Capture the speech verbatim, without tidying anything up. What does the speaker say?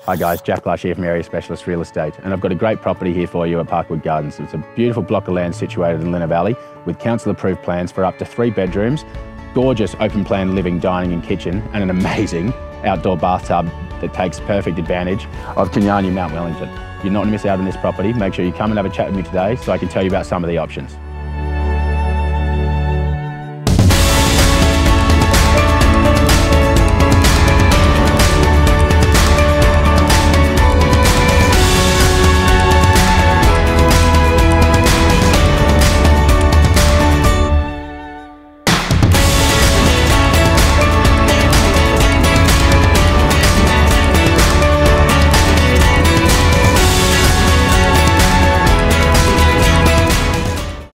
Hi guys, Jack Lush here from Area Specialist Real Estate, and I've got a great property here for you at Parkwood Gardens. It's a beautiful block of land situated in Lenah Valley with council approved plans for up to three bedrooms, gorgeous open plan living, dining and kitchen, and an amazing outdoor bathtub that takes perfect advantage of Kiewa, Mount Wellington. You're not going to miss out on this property. Make sure you come and have a chat with me today so I can tell you about some of the options.